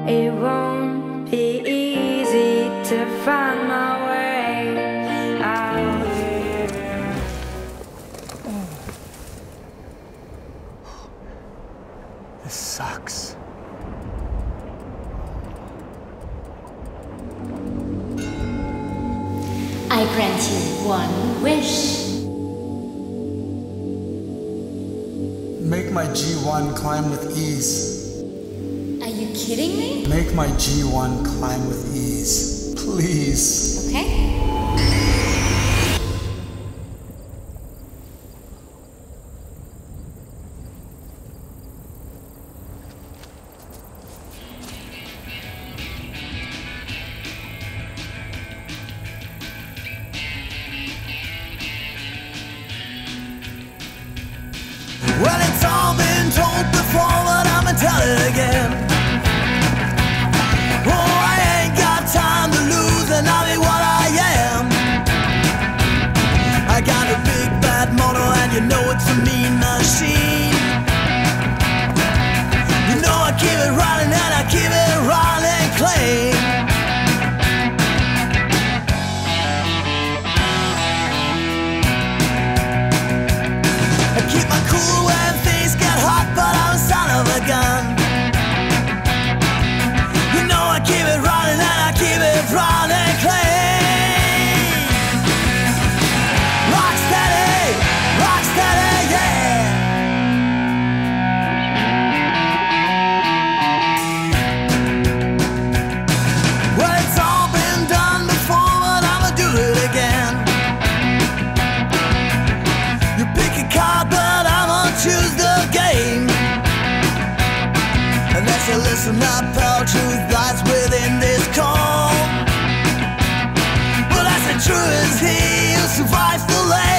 It won't be easy to find my way out. This sucks. I grant you one wish. Make my G1 climb with ease. Are you kidding me? Make my G1 climb with ease. Please. Okay. Well, it's all been told before, but I'ma tell it again. Oh, I ain't got time to lose, and I'll be what I am. I got a big bad motor, and you know it's a mean machine. You know I keep it running, and I keep it running clean. I keep my cool when things get hot, but I'm a son of a gun. You know I keep it running and I keep it running clean. Rock steady, yeah. Well, it's all been done before, but I'ma do it again. You pick a card, but I'ma choose the game. Unless you listen up, pal, truth lies within this calm. Well, that's the truth, is he who survives the lane.